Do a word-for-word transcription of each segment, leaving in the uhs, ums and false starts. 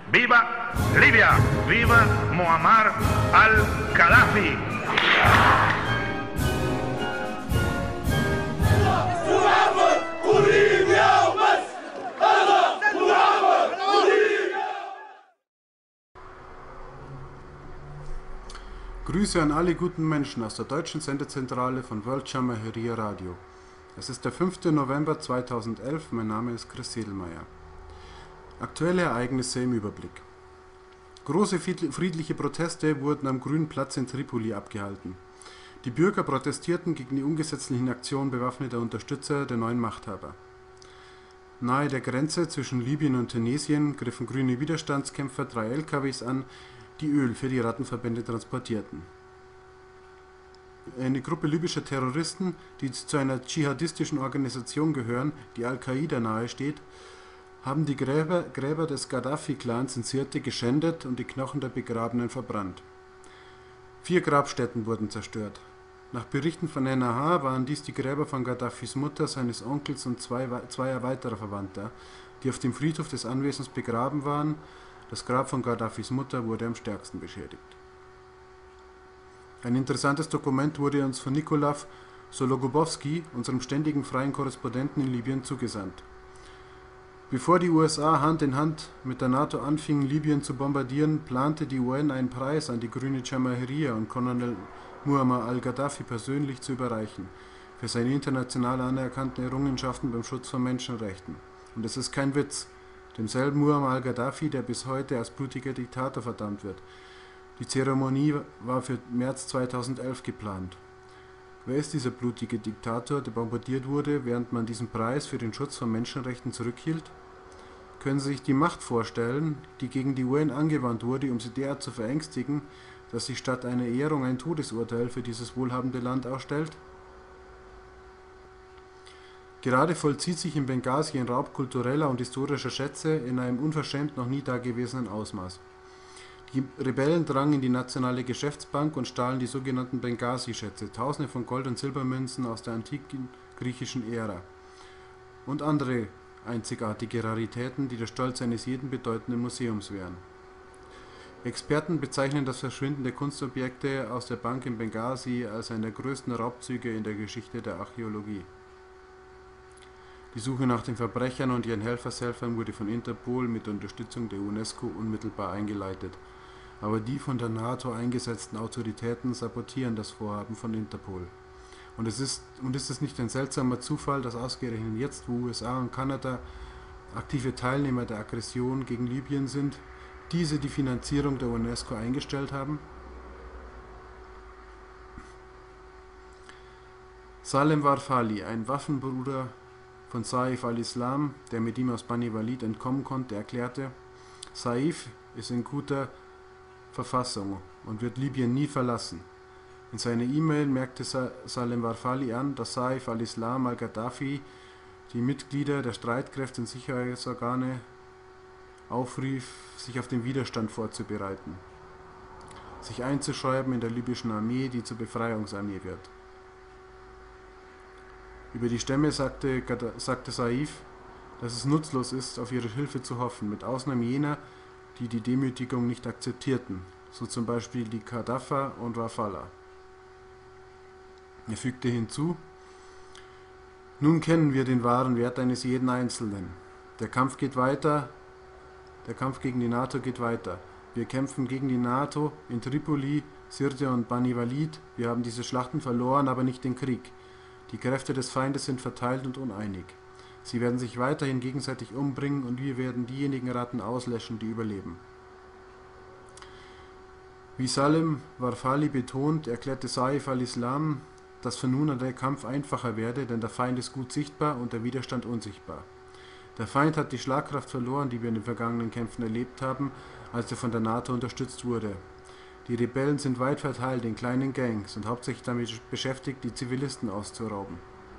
Viva Libia! Viva Muammar al-Gaddafi! Grüße an alle guten Menschen aus der deutschen Sendezentrale von World Jamahiriya Radio. Es ist der fünfte November zweitausendelf, mein Name ist Chris Sedelmeier. Aktuelle Ereignisse im Überblick. Große friedliche Proteste wurden am Grünen Platz in Tripoli abgehalten. Die Bürger protestierten gegen die ungesetzlichen Aktionen bewaffneter Unterstützer der neuen Machthaber. Nahe der Grenze zwischen Libyen und Tunesien griffen grüne Widerstandskämpfer drei L K Ws an, die Öl für die Rattenverbände transportierten. Eine Gruppe libyscher Terroristen, die zu einer dschihadistischen Organisation gehören, die Al-Qaida nahesteht, haben die Gräber, Gräber des Gaddafi-Clans in Sirte geschändet und die Knochen der Begrabenen verbrannt. Vier Grabstätten wurden zerstört. Nach Berichten von N R H waren dies die Gräber von Gaddafis Mutter, seines Onkels und zwei, zweier weiterer Verwandter, die auf dem Friedhof des Anwesens begraben waren. Das Grab von Gaddafis Mutter wurde am stärksten beschädigt. Ein interessantes Dokument wurde uns von Nikolav Sologubowski, unserem ständigen freien Korrespondenten in Libyen, zugesandt. Bevor die U S A Hand in Hand mit der NATO anfingen, Libyen zu bombardieren, plante die U N einen Preis an die grüne Jamahiriya und Colonel Muammar al-Gaddafi persönlich zu überreichen, für seine international anerkannten Errungenschaften beim Schutz von Menschenrechten. Und es ist kein Witz. Demselben Muammar al-Gaddafi, der bis heute als blutiger Diktator verdammt wird. Die Zeremonie war für März zweitausendelf geplant. Wer ist dieser blutige Diktator, der bombardiert wurde, während man diesen Preis für den Schutz von Menschenrechten zurückhielt? Können Sie sich die Macht vorstellen, die gegen die U N angewandt wurde, um sie derart zu verängstigen, dass sie statt einer Ehrung ein Todesurteil für dieses wohlhabende Land ausstellt? Gerade vollzieht sich in Benghazi ein Raub kultureller und historischer Schätze in einem unverschämt noch nie dagewesenen Ausmaß. Die Rebellen drangen in die nationale Geschäftsbank und stahlen die sogenannten Benghazi-Schätze, Tausende von Gold- und Silbermünzen aus der antiken griechischen Ära und andere einzigartige Raritäten, die der Stolz eines jeden bedeutenden Museums wären. Experten bezeichnen das Verschwinden der Kunstobjekte aus der Bank in Benghazi als einen der größten Raubzüge in der Geschichte der Archäologie. Die Suche nach den Verbrechern und ihren Helfershelfern wurde von Interpol mit Unterstützung der UNESCO unmittelbar eingeleitet, aber die von der NATO eingesetzten Autoritäten sabotieren das Vorhaben von Interpol. Und, es ist, und ist es nicht ein seltsamer Zufall, dass ausgerechnet jetzt, wo U S A und Kanada aktive Teilnehmer der Aggression gegen Libyen sind, diese die Finanzierung der UNESCO eingestellt haben? Salem Warfali, ein Waffenbruder von Saif al-Islam, der mit ihm aus Bani Walid entkommen konnte, erklärte: Saif ist in guter Verfassung und wird Libyen nie verlassen. In seiner E-Mail merkte Salem Warfali an, dass Saif al-Islam al-Gaddafi die Mitglieder der Streitkräfte und Sicherheitsorgane aufrief, sich auf den Widerstand vorzubereiten, sich einzuschreiben in der libyschen Armee, die zur Befreiungsarmee wird. Über die Stämme sagte, sagte Saif, dass es nutzlos ist, auf ihre Hilfe zu hoffen, mit Ausnahme jener, die die Demütigung nicht akzeptierten, so zum Beispiel die Kaddafa und Rafala. Er fügte hinzu: Nun kennen wir den wahren Wert eines jeden Einzelnen. Der Kampf geht weiter, der Kampf gegen die NATO geht weiter. Wir kämpfen gegen die NATO in Tripoli, Sirte und Bani Walid. Wir haben diese Schlachten verloren, aber nicht den Krieg. Die Kräfte des Feindes sind verteilt und uneinig. Sie werden sich weiterhin gegenseitig umbringen und wir werden diejenigen Ratten auslöschen, die überleben. Wie Salem Warfali betont, erklärte Saif al-Islam, dass von nun an der Kampf einfacher werde, denn der Feind ist gut sichtbar und der Widerstand unsichtbar. Der Feind hat die Schlagkraft verloren, die wir in den vergangenen Kämpfen erlebt haben, als er von der NATO unterstützt wurde. Die Rebellen sind weit verteilt in kleinen Gangs und hauptsächlich damit beschäftigt, die Zivilisten auszurauben.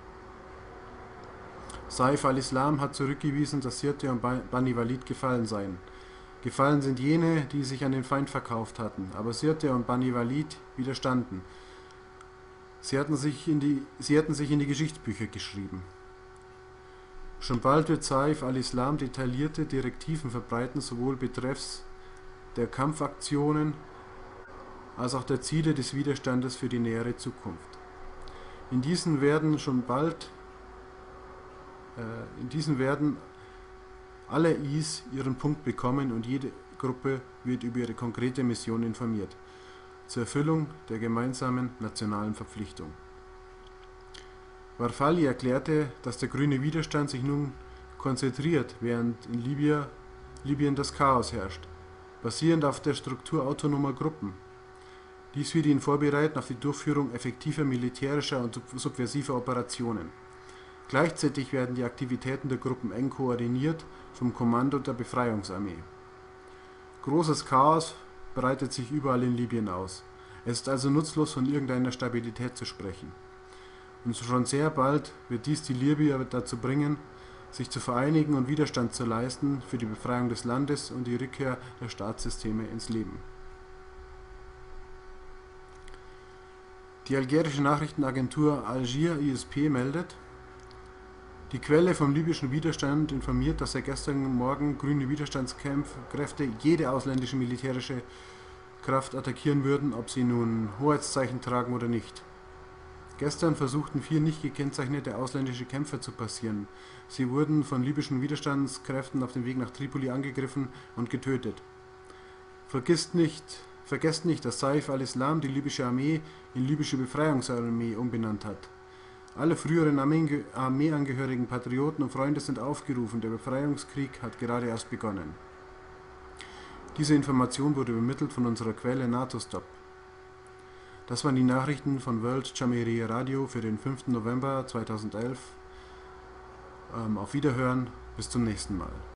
Saif al-Islam hat zurückgewiesen, dass Sirte und Bani Walid gefallen seien. Gefallen sind jene, die sich an den Feind verkauft hatten, aber Sirte und Bani Walid widerstanden. Sie hatten sich in die, sie hatten sich in die Geschichtsbücher geschrieben. Schon bald wird Saif al-Islam detaillierte Direktiven verbreiten, sowohl betreffs der Kampfaktionen als auch der Ziele des Widerstandes für die nähere Zukunft. In diesen werden schon bald äh, in diesen werden alle Is ihren Punkt bekommen und jede Gruppe wird über ihre konkrete Mission informiert, zur Erfüllung der gemeinsamen nationalen Verpflichtung. Varfalli erklärte, dass der grüne Widerstand sich nun konzentriert, während in Libyen, Libyen das Chaos herrscht, basierend auf der Struktur autonomer Gruppen. Dies würde ihn vorbereiten auf die Durchführung effektiver militärischer und subversiver Operationen. Gleichzeitig werden die Aktivitäten der Gruppen eng koordiniert vom Kommando der Befreiungsarmee. Großes Chaos breitet sich überall in Libyen aus. Es ist also nutzlos, von irgendeiner Stabilität zu sprechen. Und schon sehr bald wird dies die Libyer dazu bringen, sich zu vereinigen und Widerstand zu leisten für die Befreiung des Landes und die Rückkehr der Staatssysteme ins Leben. Die algerische Nachrichtenagentur Algier I S P meldet, die Quelle vom libyschen Widerstand informiert, dass er gestern Morgen grüne Widerstandskräfte jede ausländische militärische Kraft attackieren würden, ob sie nun Hoheitszeichen tragen oder nicht. Gestern versuchten vier nicht gekennzeichnete ausländische Kämpfer zu passieren. Sie wurden von libyschen Widerstandskräften auf dem Weg nach Tripoli angegriffen und getötet. Vergisst nicht, vergesst nicht, dass Saif al-Islam die libysche Armee in libysche Befreiungsarmee umbenannt hat. Alle früheren Armeeangehörigen, Patrioten und Freunde sind aufgerufen, der Befreiungskrieg hat gerade erst begonnen. Diese Information wurde übermittelt von unserer Quelle NATO-Stop. Das waren die Nachrichten von World Jamahiriya Radio für den fünften November zweitausendelf. Ähm, auf Wiederhören, bis zum nächsten Mal.